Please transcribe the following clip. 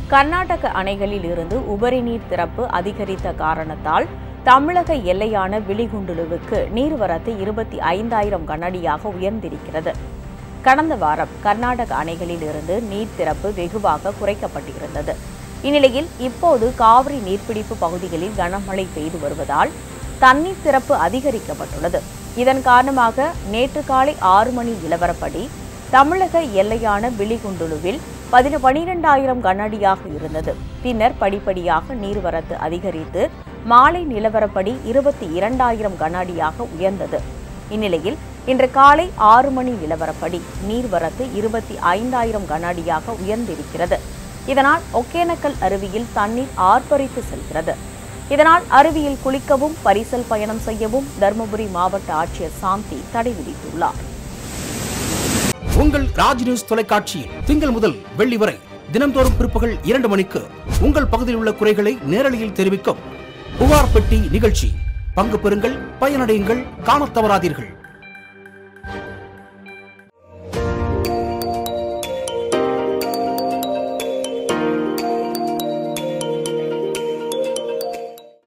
கர்நாடக அணைகளில் இருந்து உபரி நீர் திறப்பு அதிகரித்த காரணத்தால் தமிழக எல்லையான பிலிகுண்டுலுவுக்கு நீர்வரத்து 25,000 கனஅடியாக உயர்ந்திருக்கிறது. கடந்த வாரம் கர்நாடக அணைகளில் இருந்து நீர் திறப்பு வெகுவாக குறைக்கப்பட்டிருந்தது. இந்நிலையில் இப்போது காவிரி நீர்பிடிப்பு பகுதிகளில் கனமழை பெய்து வருவதால் தண்ணீர் திறப்பு அதிகரிக்கப்பட்டுள்ளது. இதன் காரணமாக நேற்று காலை 6 மணி நிலவரப்படி தமிழக எல்லையான பிலிகுண்டுலுவில் 12,000 கனஅடியாக இருந்தது. பின்னர் படிப்படியாக நீர்வரத்து அதிகரித்து மாலை நிலவரப்படி 22,000 கனஅடியாக உயர்ந்தது. இந்நிலையில் இன்று காலை 6 மணி நிலவரப்படி நீர்வரத்து 25,000 கனஅடியாக உயர்ந்திருக்கிறது. இதனால் ஒகேனக்கல் அருவியில் தண்ணீர் ஆர்ப்பரித்து செல்கிறது. இதனால் அருவியில் குளிக்கவும் பரிசல் பயணம் செய்யவும் தருமபுரி மாவட்ட ஆட்சியர் சாந்தி தடை விதித்துள்ளார். உங்கள் ராஜ் நியூஸ் தொலைக்காட்சியில் திங்கள் முதல் வெள்ளி வரை தினந்தோறும் பிற்பகல் 2 மணிக்கு உங்கள் பகுதியில் உள்ள குறைகளை நேரலையில் தெரிவிக்கும் புகார் பெட்டி நிகழ்ச்சி. பங்கு பெறுங்கள், பயனடையுங்கள், காணத் தவறாதீர்கள்.